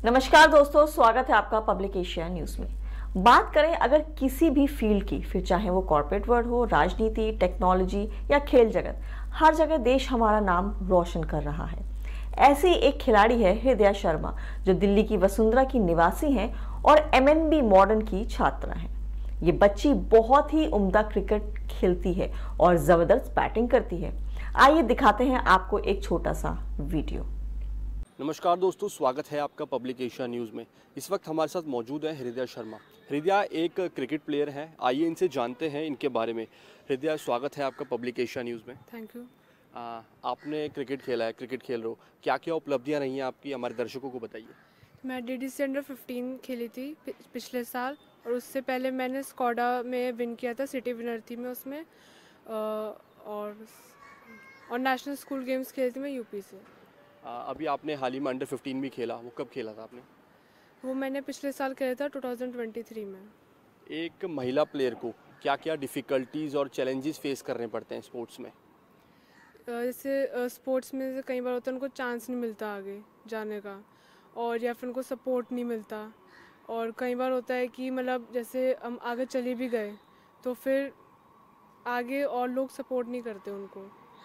नमस्कार दोस्तों, स्वागत है आपका पब्लिक एशिया न्यूज में। बात करें अगर किसी भी फील्ड की, फिर चाहे वो कॉर्पोरेट वर्ल्ड हो, राजनीति, टेक्नोलॉजी या खेल जगत, हर जगह देश हमारा नाम रोशन कर रहा है। ऐसे ही एक खिलाड़ी है हृदया शर्मा, जो दिल्ली की वसुंधरा की निवासी हैं और MNB मॉडर्न की छात्रा हैं। ये बच्ची बहुत ही उम्दा क्रिकेट खेलती है और जबरदस्त बैटिंग करती है। आइए दिखाते हैं आपको एक छोटा सा वीडियो। नमस्कार दोस्तों, स्वागत है आपका पब्लिक एशिया न्यूज़ में। इस वक्त हमारे साथ मौजूद है हृदया शर्मा। हृदया एक क्रिकेट प्लेयर है, आइए इनसे जानते हैं इनके बारे में। हृदया, स्वागत है आपका पब्लिक एशिया न्यूज़ में। Thank you. आपने क्रिकेट खेला है, क्रिकेट खेल रहे हो, क्या क्या उपलब्धियां रही हैं आपकी, हमारे दर्शकों को बताइए। मैं DDC अंडर 15 खेली थी पिछले साल, और उससे पहले मैंने स्कॉडा में विन किया था, सिटी विनर थी मैं उसमें, और नेशनल स्कूल गेम्स खेली थी मैं UP से। अभी आपने हाल ही में अंडर 15 भी खेला, वो कब खेला था आपने? वो मैंने पिछले साल खेला था 2023 में। एक महिला प्लेयर को क्या क्या डिफ़िकल्टीज़ और चैलेंजेस फेस करने पड़ते हैं स्पोर्ट्स में? जैसे स्पोर्ट्स में से कई बार होता है उनको चांस नहीं मिलता आगे जाने का, और या फिर उनको सपोर्ट नहीं मिलता, और कई बार होता है कि मतलब जैसे हम आगे चले भी गए तो फिर आगे और लोग सपोर्ट नहीं करते उनको।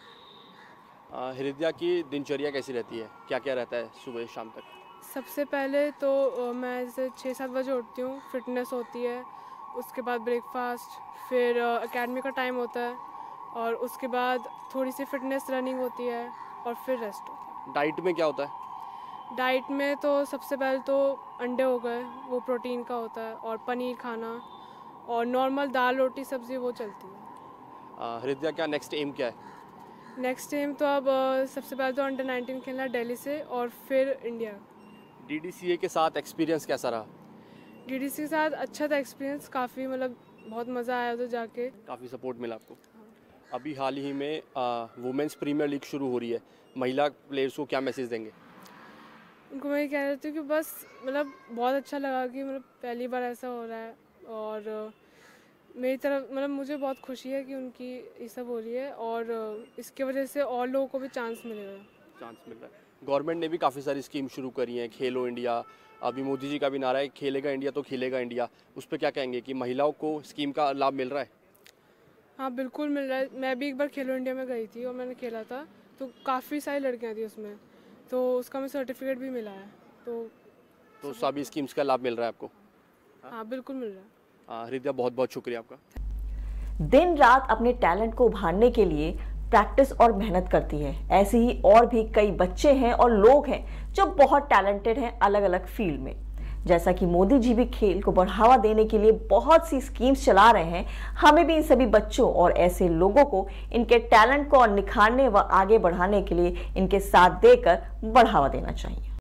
हृदया की दिनचर्या कैसी रहती है, क्या क्या रहता है सुबह शाम तक? सबसे पहले तो मैं जैसे 6-7 बजे उठती हूँ, फिटनेस होती है, उसके बाद ब्रेकफास्ट, फिर एकेडमी का टाइम होता है, और उसके बाद थोड़ी सी फिटनेस रनिंग होती है, और फिर रेस्ट होता है। डाइट में क्या होता है? डाइट में तो सबसे पहले तो अंडे हो गए, वो प्रोटीन का होता है, और पनीर खाना, और नॉर्मल दाल रोटी सब्ज़ी वो चलती है। हृदया, क्या नेक्स्ट एम क्या है? नेक्स्ट टाइम तो अब सबसे पहले तो अंडर 19 खेलना दिल्ली से, और फिर इंडिया। DDCA के साथ एक्सपीरियंस कैसा रहा? DDC के साथ अच्छा था एक्सपीरियंस, काफ़ी मतलब बहुत मज़ा आया उधर जाके। काफ़ी सपोर्ट मिला आपको। अभी हाल ही में वुमेंस प्रीमियर लीग शुरू हो रही है, महिला प्लेयर्स को क्या मैसेज देंगे? उनको मैं कह रही थी कि बस मतलब बहुत अच्छा लगा कि मतलब पहली बार ऐसा हो रहा है, और मेरी तरफ मतलब मुझे बहुत खुशी है कि उनकी ये सब हो रही है, और इसके वजह से और लोगों को भी चांस मिलेगा। चांस मिल रहा है। गवर्नमेंट ने भी काफ़ी सारी स्कीम शुरू करी हैं, खेलो इंडिया, अभी मोदी जी का भी नारा है, खेलेगा इंडिया तो खेलेगा इंडिया। उस पर क्या कहेंगे कि महिलाओं को स्कीम का लाभ मिल रहा है? हाँ बिल्कुल मिल रहा है। मैं भी एक बार खेलो इंडिया में गई थी और मैंने खेला था, तो काफ़ी सारी लड़कियाँ थी उसमें, तो उसका मुझे सर्टिफिकेट भी मिला है। तो सभी स्कीम्स का लाभ मिल रहा है आपको? हाँ बिल्कुल मिल रहा है। हृदया, बहुत बहुत शुक्रिया आपका। दिन रात अपने टैलेंट को उभारने के लिए प्रैक्टिस और मेहनत करती है। ऐसे ही और भी कई बच्चे हैं और लोग हैं जो बहुत टैलेंटेड हैं अलग अलग फील्ड में। जैसा कि मोदी जी भी खेल को बढ़ावा देने के लिए बहुत सी स्कीम्स चला रहे हैं, हमें भी इन सभी बच्चों और ऐसे लोगों को इनके टैलेंट को और निखारने व आगे बढ़ाने के लिए इनके साथ देकर बढ़ावा देना चाहिए।